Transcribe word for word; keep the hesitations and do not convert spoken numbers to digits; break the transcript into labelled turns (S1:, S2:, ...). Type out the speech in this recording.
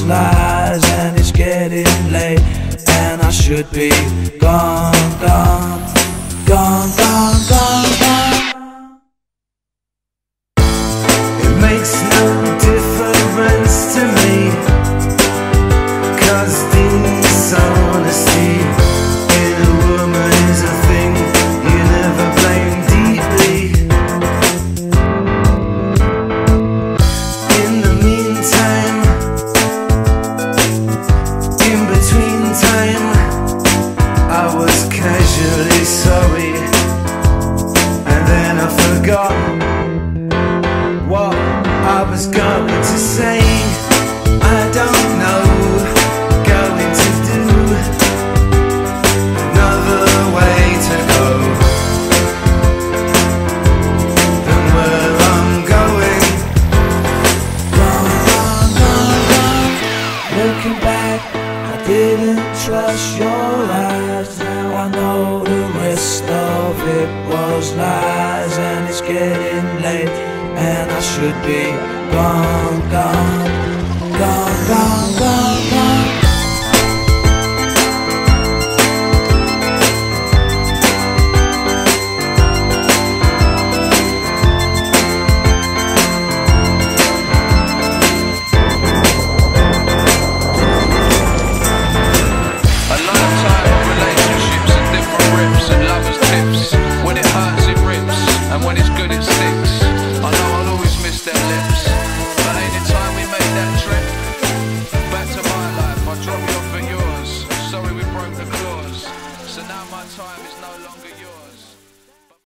S1: lies and it's getting late, and I should be gone, gone, gone, gone, gone, gone.
S2: It makes no difference to me, 'cause dishonesty in a woman is a thing you never blame deeply. In the meantime, in between time, I was casually sorry, and then I forgot what I was going to say. I don't know, going to do another way to go than where I'm going.
S1: Gone, gone, gone, gone. Looking back, I didn't trust your eyes. Now I know the rest of it was lies, and it's getting late, and I should be gone, gone.